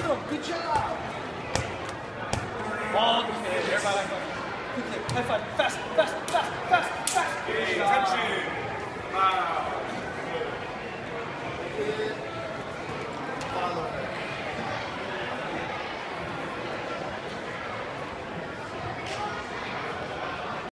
Good job. Okay, everybody. Quickly, high five. Fast, fast, fast, fast, fast. Attention. Wow.